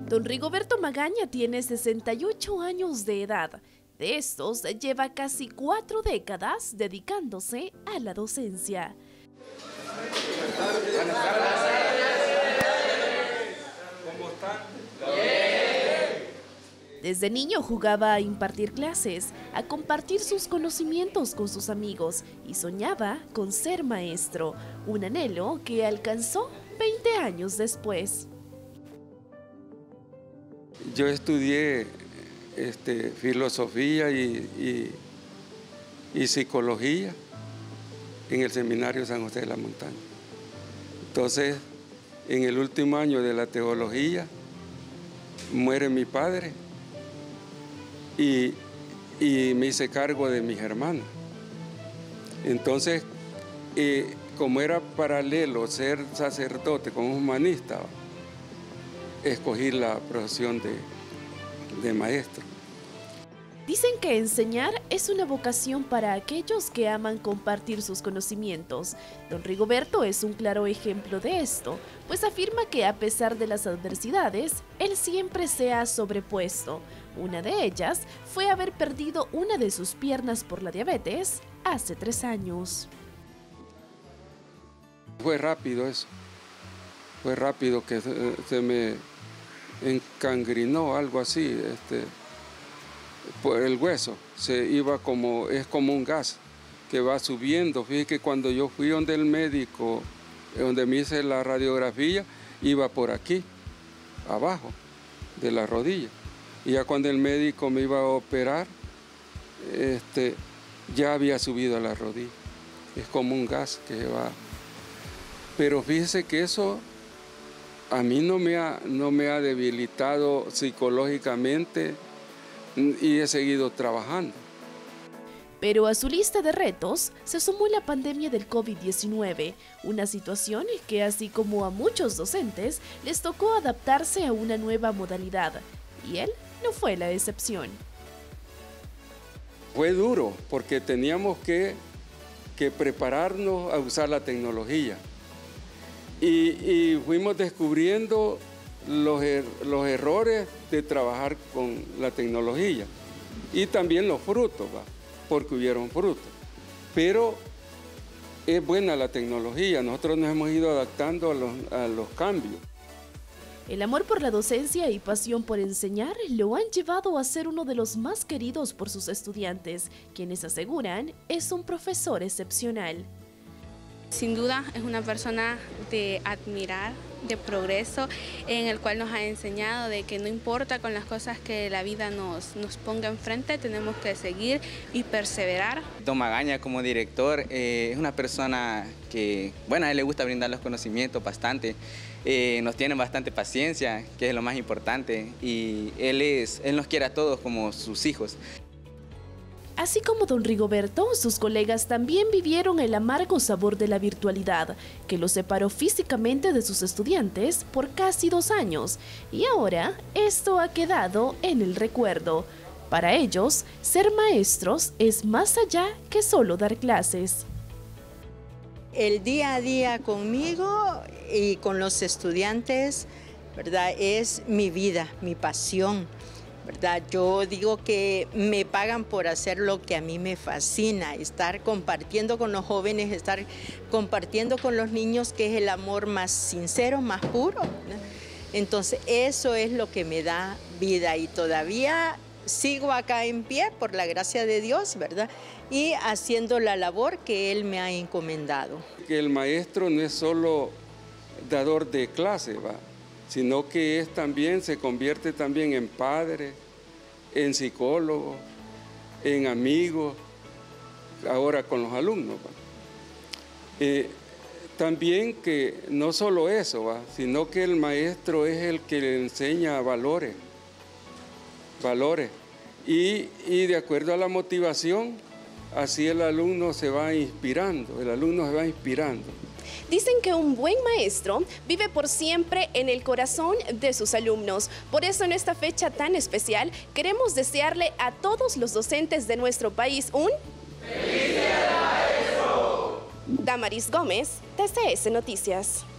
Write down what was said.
Don Rigoberto Magaña tiene 68 años de edad. De estos, lleva casi 4 décadas dedicándose a la docencia. ¿Cómo están? Desde niño jugaba a impartir clases, a compartir sus conocimientos con sus amigos y soñaba con ser maestro, un anhelo que alcanzó 20 años después. Yo estudié filosofía y psicología en el Seminario San José de la Montaña. Entonces, en el último año de la teología, muere mi padre y me hice cargo de mis hermanos. Entonces, como era paralelo ser sacerdote con un humanista, escogí la profesión de maestro. Dicen que enseñar es una vocación para aquellos que aman compartir sus conocimientos. Don Rigoberto es un claro ejemplo de esto, pues afirma que a pesar de las adversidades, él siempre se ha sobrepuesto. Una de ellas fue haber perdido una de sus piernas por la diabetes hace 3 años. Fue rápido eso, fue rápido que se me encangrinó, algo así, por el hueso, es como un gas que va subiendo. Fíjate que cuando yo fui donde el médico, donde me hice la radiografía, iba por aquí, abajo de la rodilla. Y ya cuando el médico me iba a operar, ya había subido a la rodilla. Es como un gas que va. Pero fíjese que eso a mí no me ha debilitado psicológicamente y he seguido trabajando. Pero a su lista de retos se sumó la pandemia del COVID-19, una situación que, así como a muchos docentes, les tocó adaptarse a una nueva modalidad, y él no fue la excepción. Fue duro porque teníamos que prepararnos a usar la tecnología. Y fuimos descubriendo los errores de trabajar con la tecnología y también los frutos, porque hubieron frutos. Pero es buena la tecnología, nosotros nos hemos ido adaptando a los cambios. El amor por la docencia y pasión por enseñar lo han llevado a ser uno de los más queridos por sus estudiantes, quienes aseguran es un profesor excepcional. Sin duda es una persona de admirar, de progreso, en el cual nos ha enseñado de que no importa con las cosas que la vida nos ponga enfrente, tenemos que seguir y perseverar. Don Magaña como director es una persona que, bueno, a él le gusta brindar los conocimientos bastante, nos tiene bastante paciencia, que es lo más importante, y él nos quiere a todos como sus hijos. Así como don Rigoberto, sus colegas también vivieron el amargo sabor de la virtualidad, que los separó físicamente de sus estudiantes por casi 2 años, y ahora esto ha quedado en el recuerdo. Para ellos, ser maestros es más allá que solo dar clases. El día a día conmigo y con los estudiantes, ¿verdad? Es mi vida, mi pasión. ¿Verdad? Yo digo que me pagan por hacer lo que a mí me fascina, estar compartiendo con los jóvenes, estar compartiendo con los niños, que es el amor más sincero, más puro, ¿no? Entonces eso es lo que me da vida y todavía sigo acá en pie por la gracia de Dios, ¿verdad? Y haciendo la labor que Él me ha encomendado. Que el maestro no es solo dador de clase, sino que se convierte también en padre, en psicólogo, en amigo, ahora con los alumnos. También que no solo eso, sino que el maestro es el que le enseña valores. Y de acuerdo a la motivación, así el alumno se va inspirando, Dicen que un buen maestro vive por siempre en el corazón de sus alumnos. Por eso en esta fecha tan especial queremos desearle a todos los docentes de nuestro país un ¡Feliz Día del Maestro! Damaris Gómez, TCS Noticias.